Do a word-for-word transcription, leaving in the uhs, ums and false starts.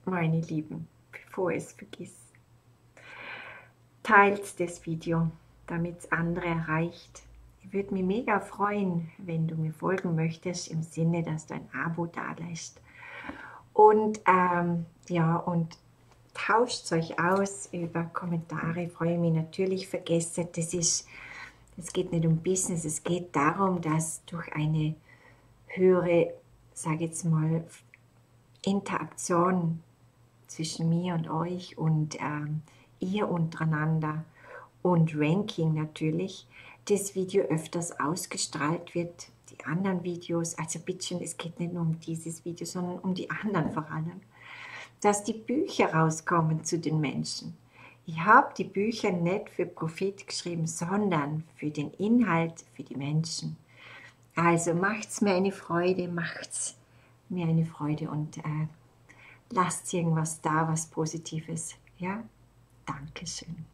meine Lieben, bevor es vergisst, teilt das Video, damit es andere erreicht. Ich würde mich mega freuen, wenn du mir folgen möchtest, im Sinne, dass du ein Abo dalässt. Und ähm, ja, und tauscht euch aus über Kommentare. Ich freue mich natürlich. Vergesst, das ist, es geht nicht um Business, es geht darum, dass durch eine höhere, sage jetzt mal, Interaktion zwischen mir und euch und ähm, ihr untereinander und Ranking natürlich, das Video öfters ausgestrahlt wird, die anderen Videos, also bitte schön, es geht nicht nur um dieses Video, sondern um die anderen vor allem, dass die Bücher rauskommen zu den Menschen. Ich habe die Bücher nicht für Profit geschrieben, sondern für den Inhalt, für die Menschen. Also macht's mir eine Freude, macht's mir eine Freude und äh, lasst irgendwas da, was Positives. Ja, Dankeschön.